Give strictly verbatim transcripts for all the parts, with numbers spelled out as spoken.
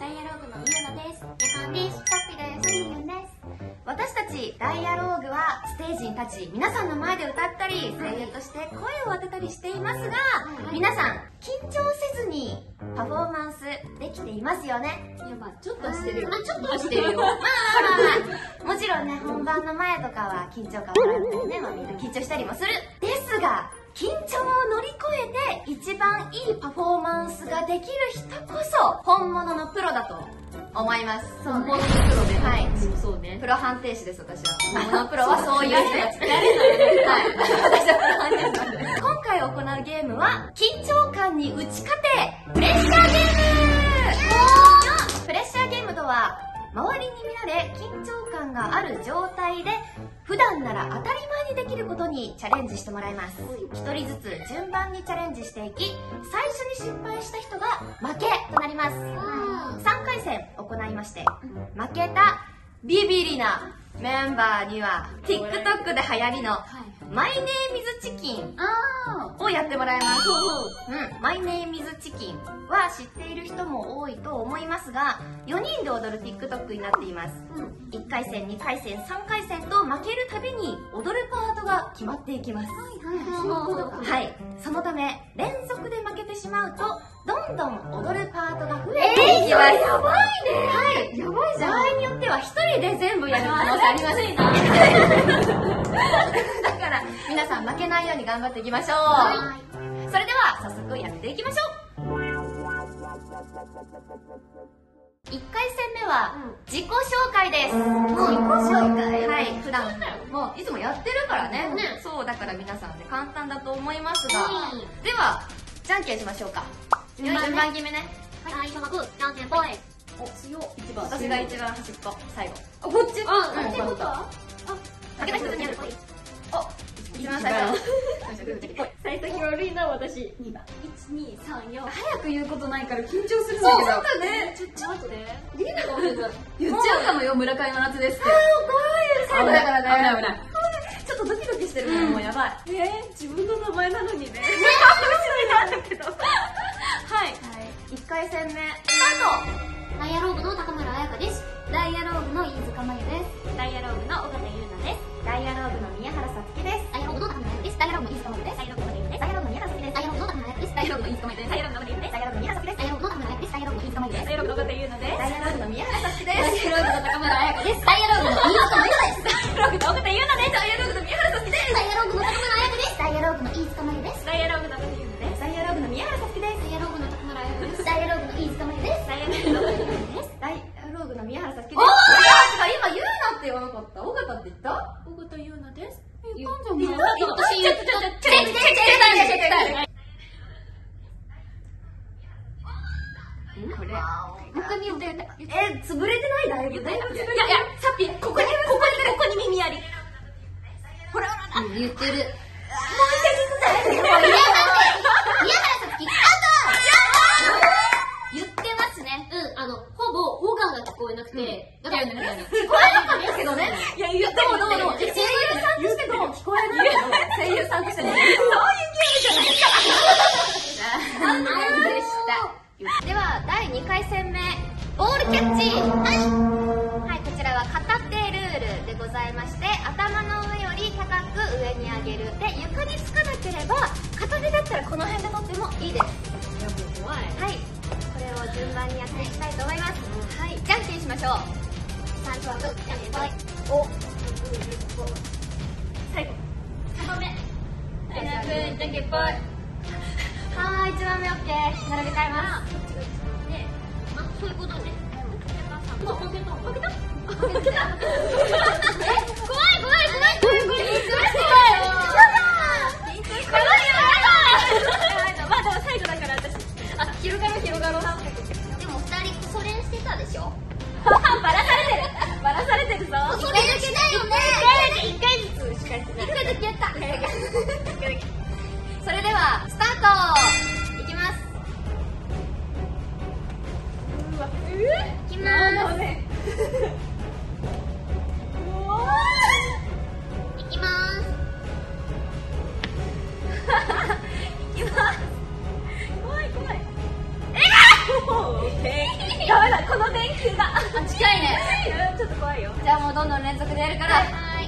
ダイアローグのゆうなです。やかんです。さっぴです。ゆんです。 私たちダイアローグはステージに立ち、皆さんの前で歌ったり声優として声を当てたりしていますが、皆さん緊張せずにパフォーマンスできていますよね。 いや、まあちょっとしてるよ。 まあちょっとはしてるよ。まあまあまあもちろんね、本番の前とかは緊張感もあったりね、まあみんな緊張したりもする。ですが緊張を乗り越えて一番いいパフォーマンスができる人こそ本物のプロだと思います。 そう、本物のプロね。 はい。 そうね。 プロ判定士です、私は。本物のプロはそういう人たち。誰はい。私はプロ判定士なんで。今回行うゲームは、緊張感に打ち勝て、プレッシャーゲーム！プレッシャーゲームとは、周りに見られ緊張感がある状態で、普段なら当たり前にできることにチャレンジしてもらいます。一人ずつ順番にチャレンジしていき、最初に失敗した人が負けとなります。さんかい戦行いまして、負けたビビリなメンバーには TikTok で流行りのマイネーミズチキンをやってもらいます。うん、マイネーミズチキンは知っている人も多いと思いますが、よにんで踊る TikTok になっています。いっかい戦、にかい戦、さんかい戦と負けるたびに踊るパートが決まっていきます。はい、そのため連続で負けてしまうとどんどん踊るパートが増えていきます。えー、やばいね。はい、やばいじゃん。場合によっては一人で全部やる可能性あります。だから皆さん負けないように頑張っていきましょう。それでは早速やっていきましょう。いっかい戦目は自己紹介です。自己紹介、はい、普段もういつもやってるからね。そうだから皆さんで簡単だと思いますが、ではじゃんけんしましょうか。順番決めね。 はい、最初のグー、じゃんけんぽい。 お、強い。一番。私が一番端っこ、最後。 あ、こっち。あ、ってことは？あ、 負けた人にやる。お、一番最初。 最初悪いな、私。にばん。いち、に、さん、よん。 早く言うことないから緊張するんだけど。 そうだね。ちょ、ちょっとね。できないかもしれない。 言っちゃうかもよ、村上真夏ですって。あー、怖い。最後だからね。危ない危ない。ちょっとドキドキしてるからもうやばい。 えー、自分の名前なのにね。面白いなんだけど。はい。 いっかい戦目、スタート。 ダイアローグの高村彩香です。ダイアローグの飯塚真由です。ダイアローグの尾形優奈です。 ダイアローグの宮原さつきです。 ダイアローグの高村彩香です。ダイアローグの飯塚真由です。ダイアローグの宮原さつきです。ダイアローグの高村彩香です。ダイアローグの飯塚真由です。ダイアローグの宮原さつきです。ダイアローグの宮原さつきです。ダイアローグの高村彩香です。ダイアローグの飯塚真由です。ダイアローグの尾形優奈です。ダイアローグの宮原さつきです。ダイアローグの高村彩香です。ダイアローグの飯塚真由です。ダイアローグの尾形優奈です。ダイアローグの宮原さつきです。ダイアローグの高村彩香です。ダイアローグの飯塚真由です。ダイアローグの尾形優奈です。ダイアローグの宮原さつきです。ダイアローグの高村彩香です。ダイアローグの飯塚真由です。ダイアローグの尾形優奈です。ダイアローグの宮原さつきです。今言うなって言わなかった。尾形って言った？ 尾形優奈です。 言ったんじゃない？ 私言ってた。 チェックチェックチェックチェックチェック。これもう一回見よう。え、潰れてない？だいぶ。だいぶ潰れてる。いやいや、さっきここにここにここに耳あり。ほらほら。言ってる。もう一回聞くぜ。宮原さつき、 言ってますね。うん、あの、ほぼ、オガが聞こえなくて。 だから、聞こえなかったけどね。いや、言ってもどうどう。声優さんとしてどう聞こえないけど、声優さんとしてね。そういうゲームじゃないですか。残念でした。では、だいにかい戦目、ボールキャッチ。はい。はい、こちらは片手ルールでございまして、頭の上より高く上に上げる。で、床につかなければ、片手だったらこの辺で取ってもいいです。 いや、もう怖い。 はい。これを順番にやっていきたいと思います。はい。じゃんけんしましょう。 最初はグー、じゃんけんぽい。 お。最後。 さんばんめ。じゃんけん、じゃんけんぽい。 はーい、いちばんめオッケー。並べ替えます。 こっちがいちばんめで、あ、そういうことね。負けた負けた負けた負けたえ、怖い怖い怖い怖い怖い怖い怖い怖いまあでも最後だから私、あ、広がろう広がろう。 でも二人それしてたでしょ。 バラされてるバラされてるぞ。 それだけだよね。 一回ずつしかやってない。一回だけやった。それではスタート。いきます。うわ、 いきまーす。いきまーす。 いきます。怖い怖い。えっ！ダメだ。 この電球が近いね。 ちょっと怖いよ。 じゃあもうどんどん連続でやるから。 はい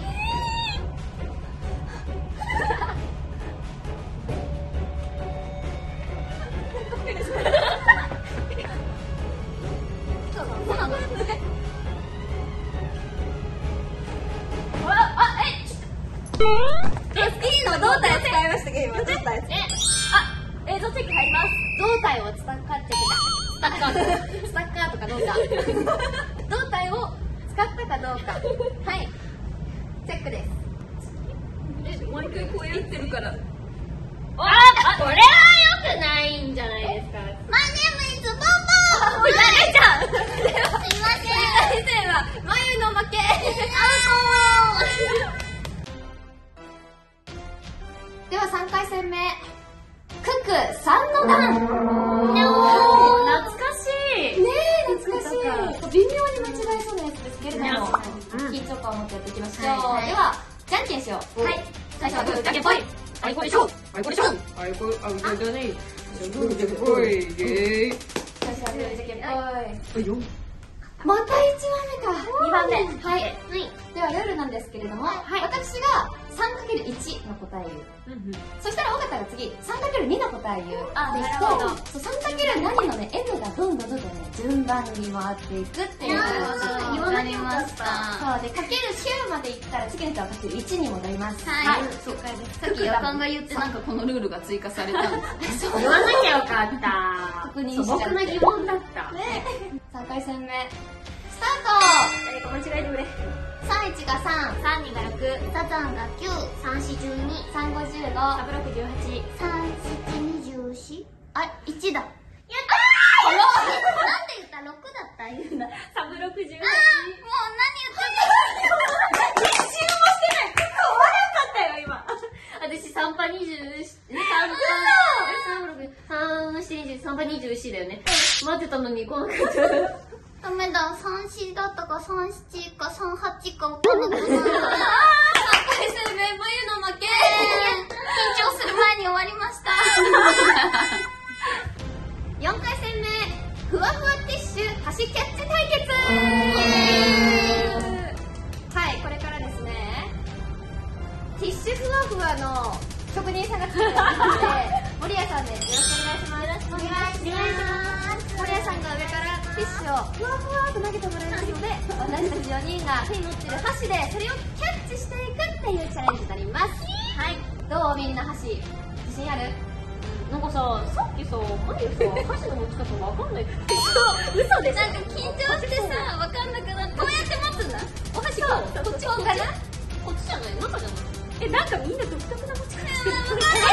いいの胴体を使いましたけど、今胴体。 あ、映像チェック入ります。 胴体をスタッカーってスタッカースタッカーとかどうか胴体を使ったかどうか、はい、チェックです。 え、毎回こうやってるから。 ああ、これは良くないんじゃないですか。 マイネームイズボンボー。やれちゃう。すいません。 先生は眉の負け。ではさんかい戦目、ククさんの段。 懐かしい。 ねえ、懐かしい。微妙に間違えそうなやつですけれども、緊張感を持ってやっていきましょう。ではじゃんけんしよう。 はい。 最初はグー、じゃんけんぽい。 あいこでしょ。あいこでしょ。 あいこ、あ、うだね。グーじゃんけんぽい。イェーイ。 最初はグー、じゃんけんぽい。 あ、よん。 またいちばんめか。 にばんめ。 はい。 はい。 ではルールなんですけれども、 はい私が さんかけるいち の答えを言う。そしたら尾形が次 さんかけるに の答えを言う。 あでなるほどそう さんかけるなな のね N がどんどんどんどんね順番に回っていくっていうなるほど形で言わなきゃよかったそうでかけるきゅうまでいったら次の人はかけるいちに戻ります。 はいそうかです。 さっき夜間が言ってなんかこのルールが追加されたんです言わなきゃよかった。 確認しちゃって素朴な疑問だった。 さんかい戦目スター誰か間違えてくれ。 ト。さんいちがさん、 さんにがろく、ささんがきゅう、さんしじゅうに、 さんごじゅうご、 さぶろくじゅうはち、 さんしちにじゅうよん、あ、いちだ。 やったー。なんで言ったろくだった言うんだ。さぶろくじゅうはち。もう何言ってんの。一瞬もしてない。結構悪かったよ今。私さんパにじゅう、さんパ、さんしにじゅう、さんパにじゅうよんだよね。待ってたのに来なかった。ダメだ、さんしだったかさんしかさんはちか分かんなくなった。さんかい戦目、冬の負け。緊張する前に終わりました。 よんかい戦目ふわふわティッシュ箸キャッチ対決。はい、これからですね、ティッシュふわふわの職人さんが作ってくれたので森谷さんでよろしくお願いします。 よろしくお願いします。 森谷さんが上からティッシュをふわふわと投げてもらいますので、私たちよにんが手に持ってる箸でそれをキャッチしていくっていうチャレンジになります。はい、どうみんな箸自信ある？ なんかさ、さっきさ、マリさ、箸の持ち方わかんないって言って嘘でしょ。なんか緊張してさ、わかんなくなって。こうやって持つんだ。お箸こう、こっちこうかな。こっちじゃない、中じゃない。え、なんかみんな独特な持ち方してる。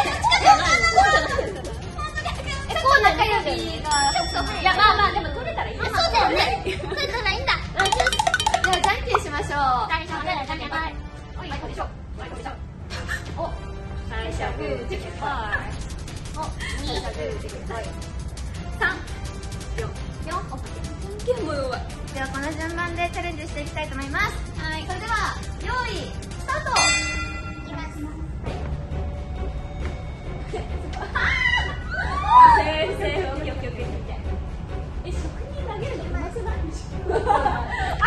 え、こう中指がいや、まあまあ、でも取れたらいい。そうだよね。取れたらいいんだ。 ではじゃんけんしましょう。 最初はグー、じゃんけんぽい。おい、こでしょ。おい、こでしょ。お、最初はグー、じゃんけんぽい。お、に、さん、よん、よん、オッケー。じゃんけんも弱い。 ではこの順番でチャレンジしていきたいと思います。はい、それでは用意スタート。 いきます。先生、オッケーオッケーオッケーオッケー。え、職人投げるのうまくない？あ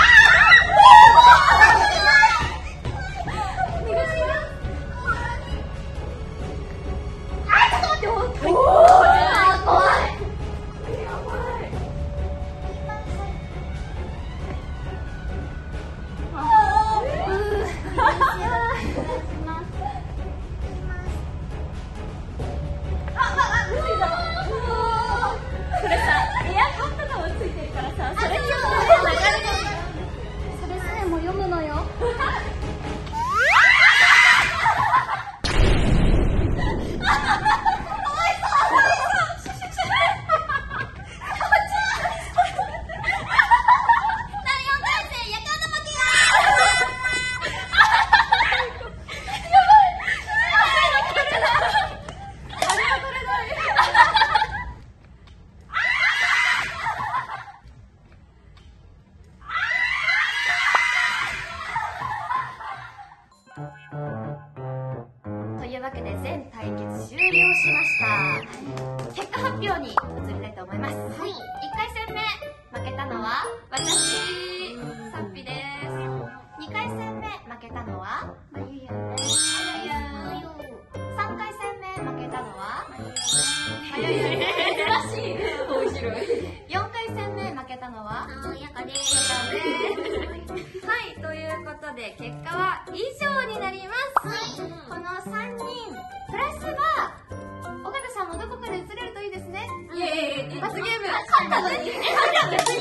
というわけで全対決終了しました。結果発表に移りたいと思います。はい、いっかい戦目負けたのは私、さっぴです。にかい戦目負けたのはまゆゆ。 まゆゆ。さんかい戦目負けたのはまゆゆ。珍しい。面白い。よんかい戦目負けたのはあーやかです。 はい、ということで結果は以上になります。このさんにんプラスは尾形さんもどこかで映れるといいですね。 イエーイ。 罰ゲーム。 勝ったのに。え、勝ったのに。